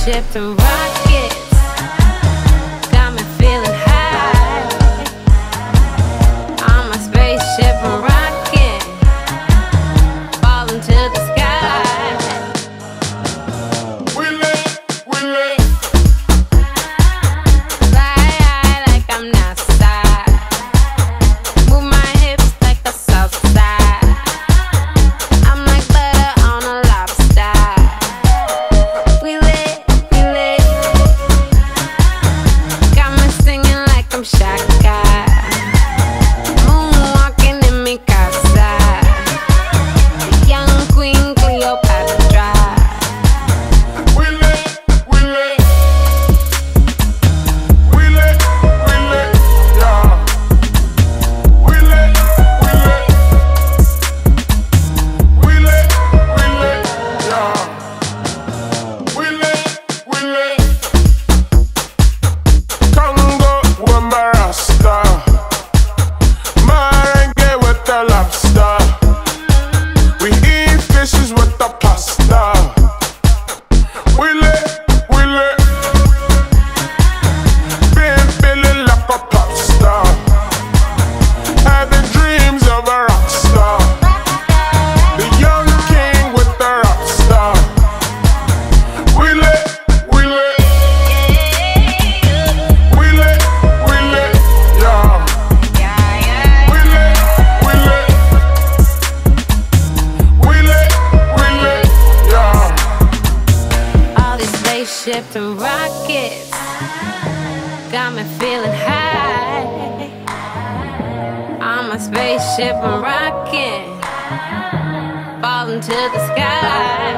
spaceship and rockets got me feeling high. On my spaceship and rocket, falling to the sky. We lit, we lit. Fly high like I'm NASA. Move my hips like a south side. I'm like butter on a lobster. We lit, we lit. Got me singing like I'm Shaka. Moonwalking in me casa. Young Queen Cleopatra. We lit, we lit. We lit, we lit, yeah. We lit, we lit. We lit, we lit, yeah. We lit, we lit. Congo with my rasta, merengue with the lobster. We eat fishes with the pasta. We lit, we lit. Been feeling like a pop star, having dreams of a rock star. The young king with the rock star. We lit, we lit. We lit, we lit, yeah. We lit, we lit. We lit, we lit, yeah. All these spaceships and rockets got me feeling high. On my spaceship and rocket, falling to the sky.